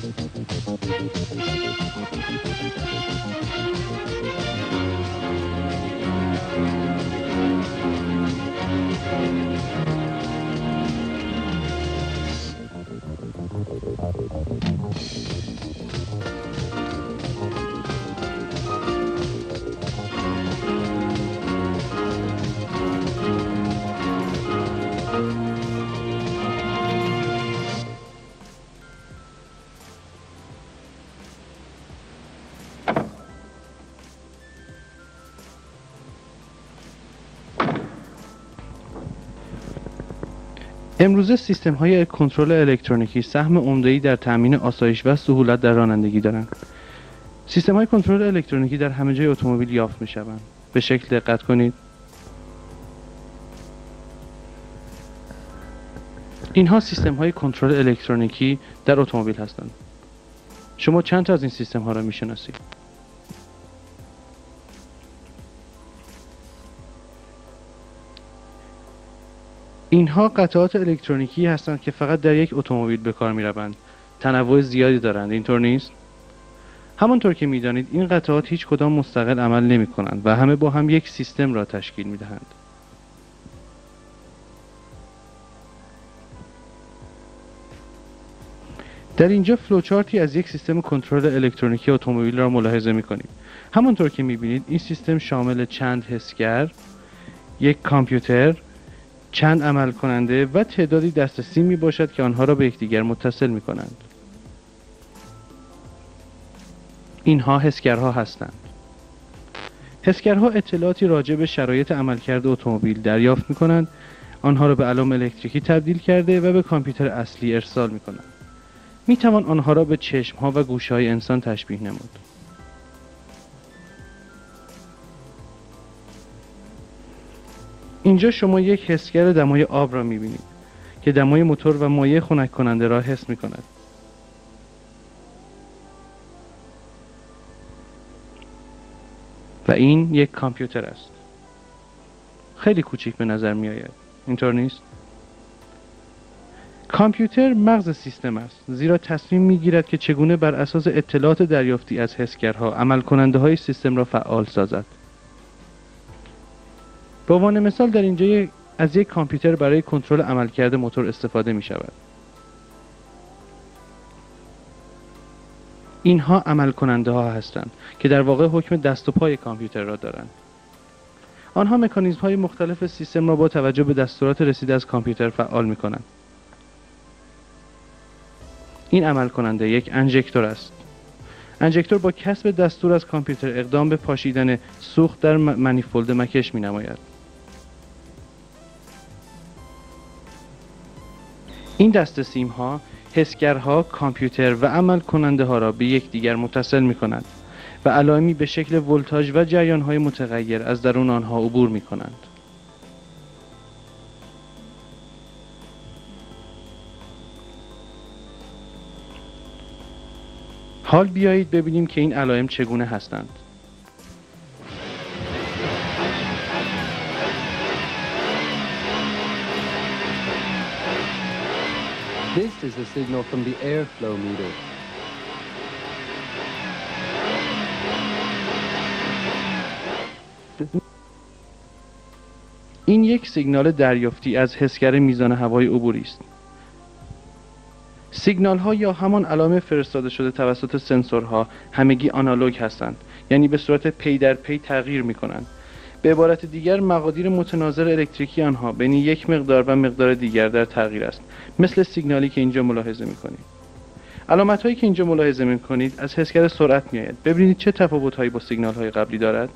امروزه سیستم‌های کنترل الکترونیکی سهم عمده‌ای در تأمین آسایش و سهولت در رانندگی دارند. سیستم‌های کنترل الکترونیکی در همه جای اتومبیل یافت می‌شوند. به شکل دقت کنید. اینها سیستم‌های کنترل الکترونیکی در اتومبیل هستند. شما چند تا از این سیستم‌ها را می‌شناسید؟ اینها قطعات الکترونیکی هستند که فقط در یک اتومبیل به کار می‌روند. تنوع زیادی دارند، اینطور نیست؟ همانطور که می‌دانید این قطعات هیچ کدام مستقل عمل نمی‌کنند و همه با هم یک سیستم را تشکیل می‌دهند. در اینجا فلوچارتی از یک سیستم کنترل الکترونیکی اتومبیل را ملاحظه می‌کنید. همانطور که می‌بینید این سیستم شامل چند حسگر، یک کامپیوتر، چند عمل کننده و تعدادی دسترسی می باشد که آنها را به یکدیگر متصل می کنند. اینها حسگرها هستند. حسگرها اطلاعاتی راجع به شرایط عملکرد اتومبیل دریافت می کنند، آنها را به علائم الکتریکی تبدیل کرده و به کامپیوتر اصلی ارسال می کنند. می توان آنها را به چشمها و گوشهای انسان تشبیه نمود. اینجا شما یک حسگر دمای آب را می‌بینید که دمای موتور و مایع خنک کننده را حس می‌کند. و این یک کامپیوتر است. خیلی کوچک به نظر می‌آید. اینطور نیست؟ کامپیوتر مغز سیستم است، زیرا تصمیم می‌گیرد که چگونه بر اساس اطلاعات دریافتی از حسگرها عمل کننده‌های سیستم را فعال سازد. به عنوان مثال در اینجا از یک کامپیوتر برای کنترل عملکرد موتور استفاده می شود. اینها عمل کننده ها هستند که در واقع حکم دست و پای کامپیوتر را دارند. آنها مکانیزم های مختلف سیستم را با توجه به دستورات رسیده از کامپیوتر فعال می کنند. این عمل کننده یک انژکتور است. انژکتور با کسب دستور از کامپیوتر اقدام به پاشیدن سوخت در منیفولد مکش می نماید. این دسته سیم ها، حسگرها، کامپیوتر و عمل کننده ها را به یکدیگر متصل می کنند و علائمی به شکل ولتاژ و جریان های متغیر از درون آنها عبور می کنند. حال بیایید ببینیم که این علائم چگونه هستند. This is a signal from the airflow meter. این یک سیگنال دریافتی از حسگر میزان هوای عبوری است. سیگنال ها یا همان علائم فرستاده شده توسط سنسورها همگی آنالوگ هستند، یعنی به صورت پی در پی تغییر می کنند. به عبارت دیگر مقادیر متناظر الکتریکی آنها بین یک مقدار و مقدار دیگر در تغییر است، مثل سیگنالی که اینجا ملاحظه می کنید. علامت هایی که اینجا ملاحظه می کنید از حسگر سرعت می آید. ببینید چه تفاوت هایی با سیگنال های قبلی دارد.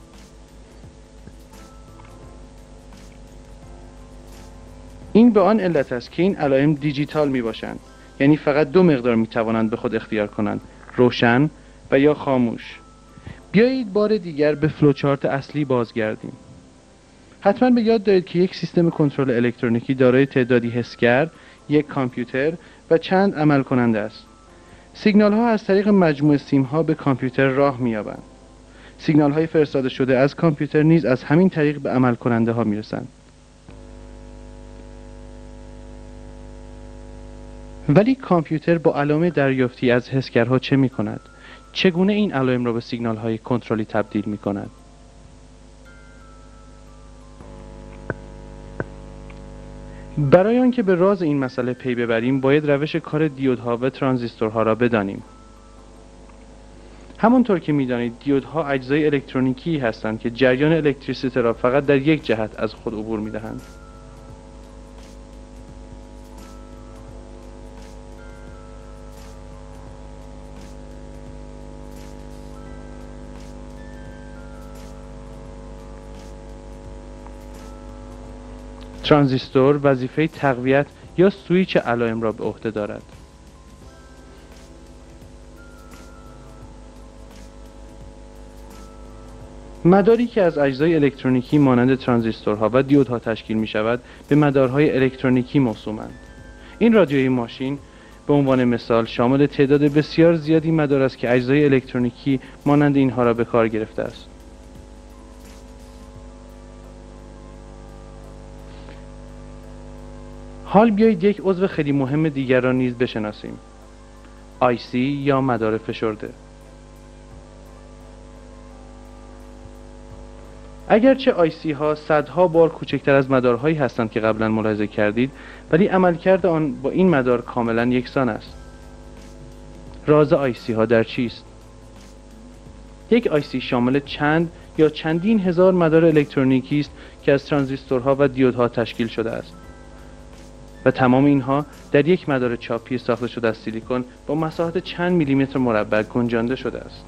این به آن علت است که این علائم دیجیتال می باشند، یعنی فقط دو مقدار می توانند به خود اختیار کنند، روشن و یا خاموش. بیایید بار دیگر به فلوچارت اصلی بازگردیم. حتما به یاد دارید که یک سیستم کنترل الکترونیکی دارای تعدادی حسگر، یک کامپیوتر و چند عمل کننده است. سیگنال ها از طریق مجموعه سیم ها به کامپیوتر راه می یابند. سیگنال های فرستاده شده از کامپیوتر نیز از همین طریق به عمل کننده ها می رسند. ولی کامپیوتر با علائم دریافتی از حسگرها چه می کند؟ چگونه این علائم را به سیگنال های کنترلی تبدیل می کند؟ برای آنکه به راز این مسئله پی ببریم باید روش کار دیودها و ترانزیستورها را بدانیم. همانطور که می‌دانید دیودها اجزای الکترونیکی هستند که جریان الکتریسیته را فقط در یک جهت از خود عبور می‌دهند. ترانزیستور وظیفه تقویت یا سویچ علائم را به عهده دارد. مداری که از اجزای الکترونیکی مانند ترانزیستورها و دیودها تشکیل می شود به مدارهای الکترونیکی موسومند. این رادیوی ماشین به عنوان مثال شامل تعداد بسیار زیادی مدار است که اجزای الکترونیکی مانند اینها را به کار گرفته است. حال بیایید یک عضو خیلی مهم دیگر را نیز بشناسیم. IC یا مدار فشرده. اگرچه IC ها صدها بار کوچکتر از مدارهایی هستند که قبلا ملاحظه کردید، ولی عملکرد آن با این مدار کاملا یکسان است. راز IC ها در چیست؟ یک IC شامل چند یا چندین هزار مدار الکترونیکی است که از ترانزیستورها و دیودها تشکیل شده است و تمام اینها در یک مدار چاپی ساخته شده از سیلیکون با مساحت چند میلیمتر مربع گنجانده شده است.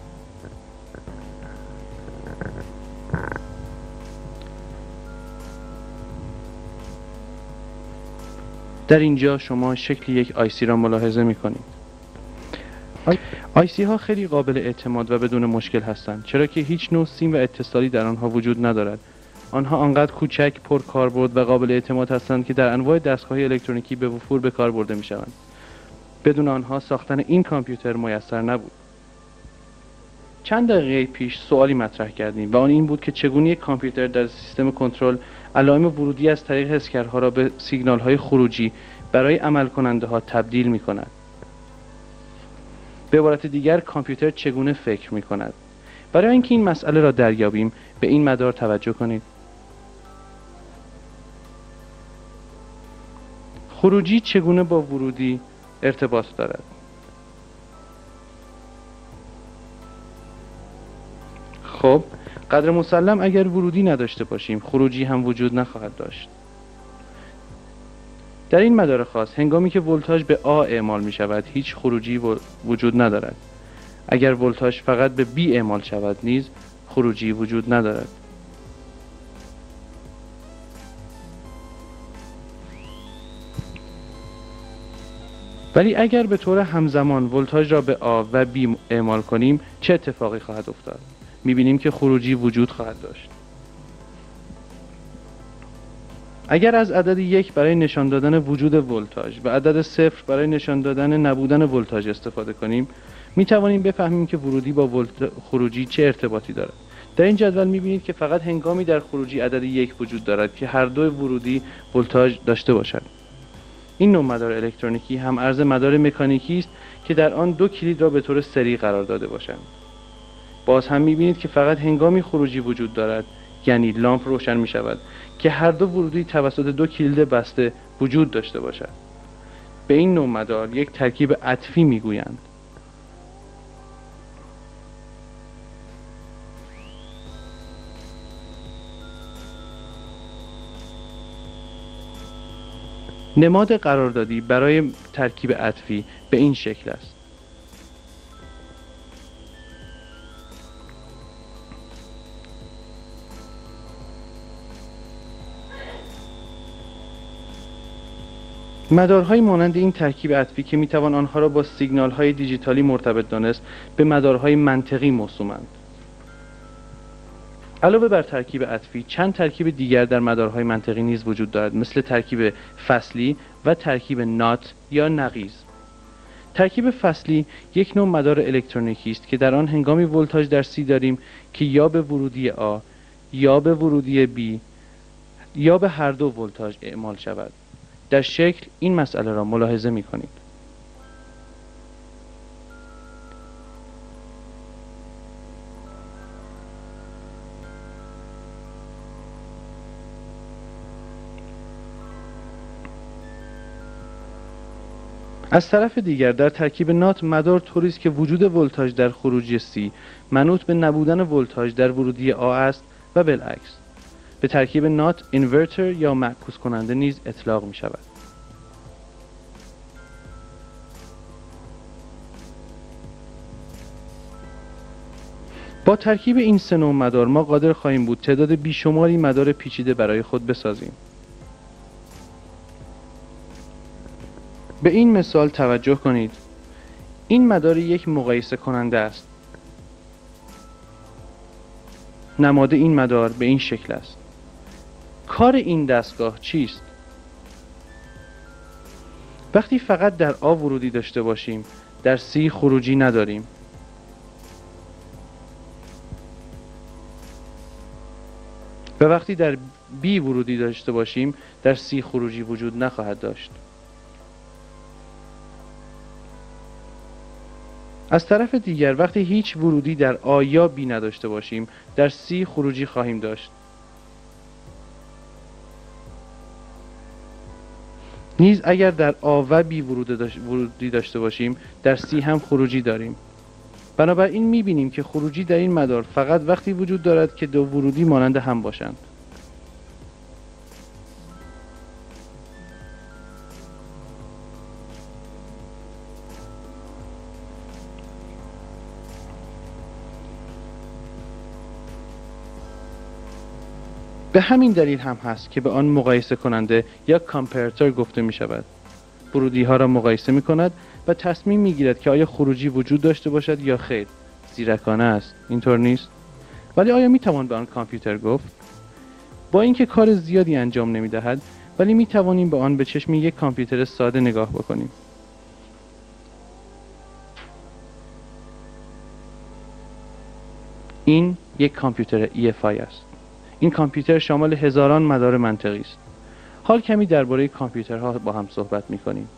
در اینجا شما شکل یک IC را ملاحظه می کنید. IC ها خیلی قابل اعتماد و بدون مشکل هستند، چرا که هیچ نوع سیم و اتصالی در آنها وجود ندارد. آنها آنقدر کوچک، پر کاربرد و قابل اعتماد هستند که در انواع دستگاه الکترونیکی به وفور به کار برده می شوند. بدون آنها ساختن این کامپیوتر میسر نبود. چند دقیقه پیش سوالی مطرح کردیم و آن این بود که چگونه یک کامپیوتر در سیستم کنترل علائم ورودی از طریق حسگرها را به سیگنال های خروجی برای عمل کننده ها تبدیل می کند. به عبارت دیگر کامپیوتر چگونه فکر می کند؟ برای اینکه این مسئله را دریابیم به این مدار توجه کنید. خروجی چگونه با ورودی ارتباط دارد؟ خب قدر مسلم اگر ورودی نداشته باشیم خروجی هم وجود نخواهد داشت. در این مدار خاص هنگامی که ولتاژ به A اعمال می شود هیچ خروجی وجود ندارد. اگر ولتاژ فقط به B اعمال شود نیز خروجی وجود ندارد. ولی اگر به طور همزمان ولتاژ را به A و B اعمال کنیم چه اتفاقی خواهد افتاد؟ می‌بینیم که خروجی وجود خواهد داشت. اگر از عدد 1 برای نشان دادن وجود ولتاژ و عدد 0 برای نشان دادن نبودن ولتاژ استفاده کنیم می‌توانیم بفهمیم که ورودی با خروجی چه ارتباطی دارد. در این جدول می‌بینید که فقط هنگامی در خروجی عدد 1 وجود دارد که هر دو ورودی ولتاژ داشته باشد. این نوع مدار الکترونیکی هم عرض مدار مکانیکی است که در آن دو کلید را به طور سری قرار داده باشند. باز هم می‌بینید که فقط هنگامی خروجی وجود دارد، یعنی لامپ روشن می‌شود که هر دو ورودی توسط دو کلید بسته وجود داشته باشد. به این نوع مدار یک ترکیب عطفی می‌گویند. نماد قراردادی برای ترکیب عطفی به این شکل است. مدارهای مانند این ترکیب عطفی که میتوان آنها را با سیگنال‌های دیجیتالی مرتبط دانست به مدارهای منطقی موسومند. علاوه بر ترکیب عطفی چند ترکیب دیگر در مدارهای منطقی نیز وجود دارد، مثل ترکیب فصلی و ترکیب نات یا نقیض. ترکیب فصلی یک نوع مدار الکترونیکی است که در آن هنگامی ولتاژ در C داریم که یا به ورودی A یا به ورودی B یا به هر دو ولتاژ اعمال شود. در شکل این مسئله را ملاحظه می کنید. از طرف دیگر در ترکیب نات مدار طوری است که وجود ولتاژ در خروجی C منوط به نبودن ولتاژ در ورودی A است و بالعکس. به ترکیب نات اینورتر یا معکوس کننده نیز اطلاق می شود. با ترکیب این سه نوع مدار ما قادر خواهیم بود تعداد بیشماری مدار پیچیده برای خود بسازیم. به این مثال توجه کنید. این مدار یک مقایسه کننده است. نماد این مدار به این شکل است. کار این دستگاه چیست؟ وقتی فقط در A ورودی داشته باشیم، در C خروجی نداریم. و وقتی در B ورودی داشته باشیم، در C خروجی وجود نخواهد داشت. از طرف دیگر وقتی هیچ ورودی در A یا B نداشته باشیم، در C خروجی خواهیم داشت. نیز اگر در A و B ورودی داشته باشیم، در C هم خروجی داریم. بنابراین می‌بینیم که خروجی در این مدار فقط وقتی وجود دارد که دو ورودی مانند هم باشند. به همین دلیل هم هست که به آن مقایسه کننده یا کامپراتور گفته می شود. ورودی ها را مقایسه می کند و تصمیم می گیرد که آیا خروجی وجود داشته باشد یا خیر. زیرکانه است، اینطور نیست؟ ولی آیا می توان به آن کامپیوتر گفت؟ با اینکه کار زیادی انجام نمی دهد، ولی می توانیم به آن به چشم یک کامپیوتر ساده نگاه بکنیم. این یک کامپیوتر EFI است. این کامپیوتر شامل هزاران مدار منطقی است. حال کمی درباره کامپیوترها با هم صحبت می‌کنیم.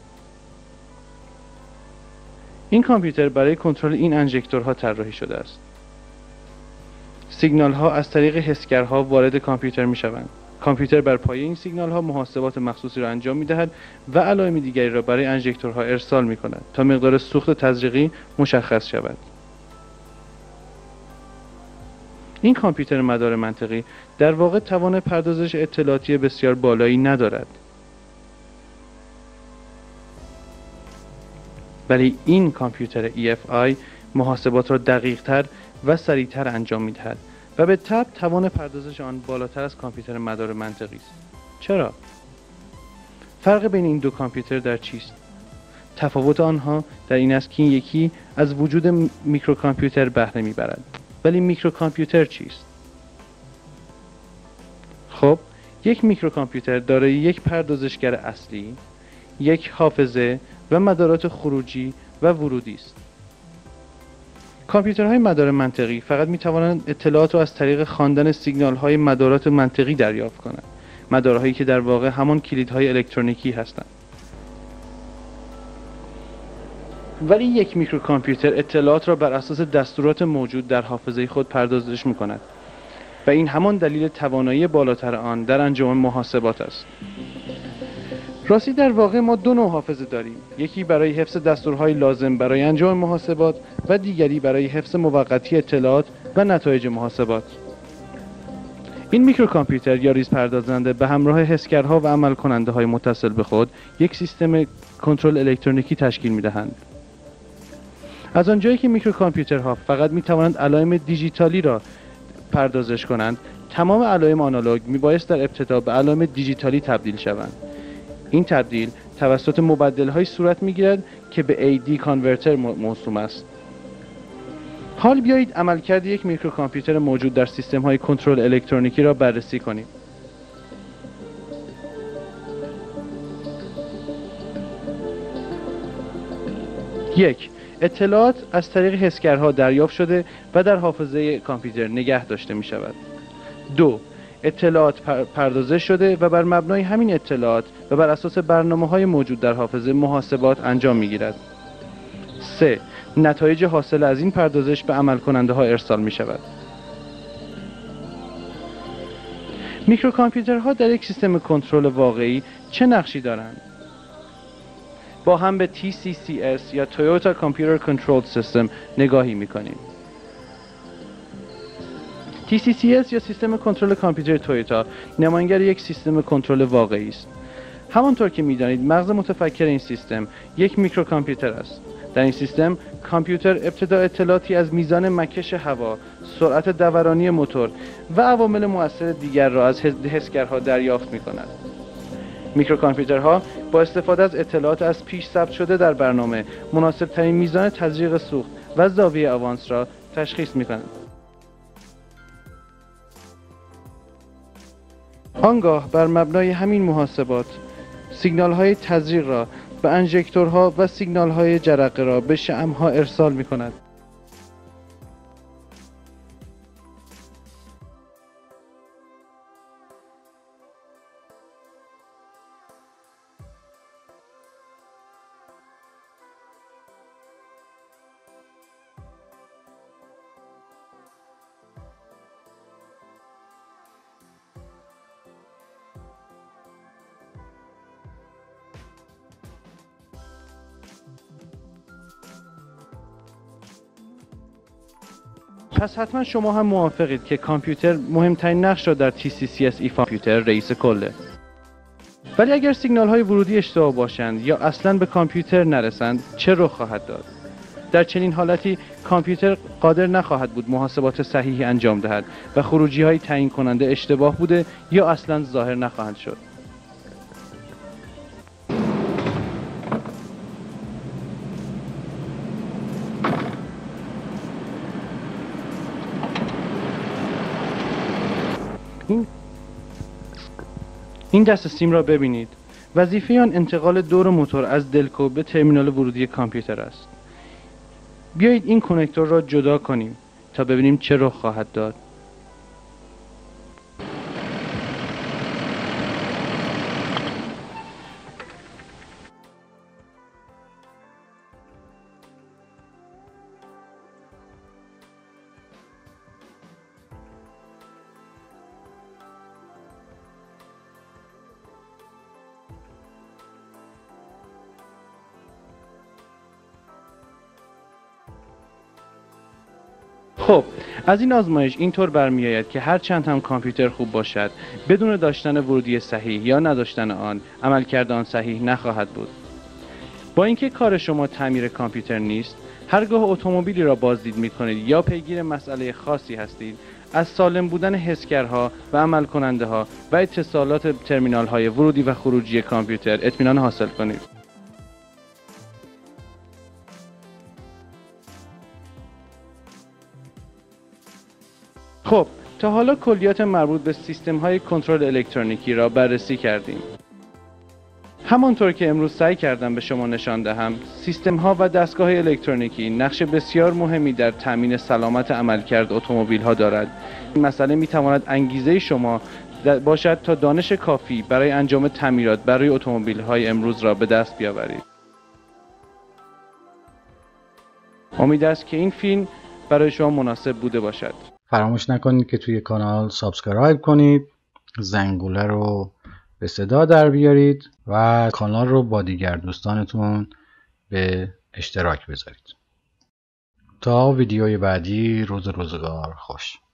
این کامپیوتر برای کنترل این انژکتورها طراحی شده است. سیگنال‌ها از طریق حسگرها وارد کامپیوتر می‌شوند. کامپیوتر بر پایه این سیگنال‌ها محاسبات مخصوصی را انجام می‌دهد و علائم دیگری را برای انژکتورها ارسال می‌کند تا مقدار سوخت تزریقی مشخص شود. این کامپیوتر مدار منطقی در واقع توان پردازش اطلاعاتی بسیار بالایی ندارد. ولی این کامپیوتر EFI محاسبات را دقیق‌تر و سریع‌تر انجام می‌دهد و به تبع توان پردازش آن بالاتر از کامپیوتر مدار منطقی است. چرا؟ فرق بین این دو کامپیوتر در چیست؟ تفاوت آنها در این است که یکی از وجود میکروکامپیوتر بهره می‌برد. ولی میکروکامپیوتر چیست؟ خب، یک میکروکامپیوتر دارای یک پردازشگر اصلی، یک حافظه و مدارات خروجی و ورودی است. کامپیوترهای مدار منطقی فقط می‌توانند اطلاعات را از طریق خواندن سیگنال‌های مدارات منطقی دریافت کنند. مدارهایی که در واقع همان کلیدهای الکترونیکی هستند. ولی یک میکروکامپیوتر اطلاعات را بر اساس دستورات موجود در حافظه خود پردازش می‌کند و این همان دلیل توانایی بالاتر آن در انجام محاسبات است. راستی در واقع ما دو نوع حافظه داریم، یکی برای حفظ دستورهای لازم برای انجام محاسبات و دیگری برای حفظ موقتی اطلاعات و نتایج محاسبات. این میکروکامپیوتر یا ریز پردازنده به همراه حسگرها و عمل کننده های متصل به خود یک سیستم کنترل الکترونیکی تشکیل می‌دهند. از آنجایی که میکروکامپیوترها فقط می‌توانند علائم دیجیتالی را پردازش کنند، تمام علائم آنالوگ میبایست در ابتدا به علائم دیجیتالی تبدیل شوند. این تبدیل توسط مبدل‌های صورت می‌گیرد که به AD کانورتر موسوم است. حال بیایید عملکرد یک میکروکامپیوتر موجود در سیستم‌های کنترل الکترونیکی را بررسی کنیم. یک، اطلاعات از طریق حسگرها دریافت شده و در حافظه کامپیوتر نگه داشته می شود. 2. اطلاعات پردازش شده و بر مبنای همین اطلاعات و بر اساس برنامه‌های موجود در حافظه محاسبات انجام می‌گیرد. 3. نتایج حاصل از این پردازش به عمل کننده ها ارسال می شود. میکروکامپیوترها در یک سیستم کنترل واقعی چه نقشی دارند؟ با هم به TCCS یا Toyota Computer Control System نگاهی می کنیم. TCCS یا سیستم کنترل کامپیوتر تویوتا نماینگر یک سیستم کنترل واقعی است. همانطور که می‌دانید مغز متفکر این سیستم یک میکروکامپیوتر است. در این سیستم کامپیوتر ابتدا اطلاعاتی از میزان مکش هوا، سرعت دورانی موتور و عوامل مؤثر دیگر را از حسگرها دریافت می‌کند. میکروکامپیوترها با استفاده از اطلاعات از پیش ثبت شده در برنامه مناسب‌ترین میزان تزریق سوخت و زاویه آوانس را تشخیص می‌کنند. آنگاه بر مبنای همین محاسبات سیگنال‌های تزریق را به انژکتورها و سیگنال‌های جرقه را به شمع‌ها ارسال می‌کند. پس حتما شما هم موافقید که کامپیوتر مهمترین نقش را در TCCS ایفا کامپیوتر رئیس کله. ولی اگر سیگنال های ورودی اشتباه باشند یا اصلا به کامپیوتر نرسند چه رخ خواهد داد؟ در چنین حالتی کامپیوتر قادر نخواهد بود محاسبات صحیحی انجام دهد و خروجی های تعیین کننده اشتباه بوده یا اصلا ظاهر نخواهند شد. این دست سیم را ببینید. وظیفه آن انتقال دور موتور از دلکو به ترمینال ورودی کامپیوتر است. بیایید این کنکتور را جدا کنیم تا ببینیم چه رخ خواهد داد. خب از این آزمایش اینطور برمیآید که هر چند هم کامپیوتر خوب باشد بدون داشتن ورودی صحیح یا نداشتن آن عملکرد آن صحیح نخواهد بود. با اینکه کار شما تعمیر کامپیوتر نیست، هرگاه اتومبیلی را بازدید می‌کنید یا پیگیر مسئله خاصی هستید، از سالم بودن حسگرها و عمل کننده ها و اتصالات ترمینال های ورودی و خروجی کامپیوتر اطمینان حاصل کنید. خب تا حالا کلیات مربوط به سیستم های کنترل الکترونیکی را بررسی کردیم. همانطور که امروز سعی کردم به شما نشان دهم، سیستم ها و دستگاه الکترونیکی نقش بسیار مهمی در تامین سلامت عملکرد اتومبیل ها دارد. این مسئله می تواند انگیزه شما باشد تا دانش کافی برای انجام تعمیرات برای اتومبیل های امروز را به دست بیاورید. امید است که این فیلم برای شما مناسب بوده باشد. فراموش نکنید که توی کانال سابسکرایب کنید، زنگوله رو به صدا در بیارید و کانال رو با دیگر دوستانتون به اشتراک بذارید. تا ویدیوی بعدی، روزگار خوش.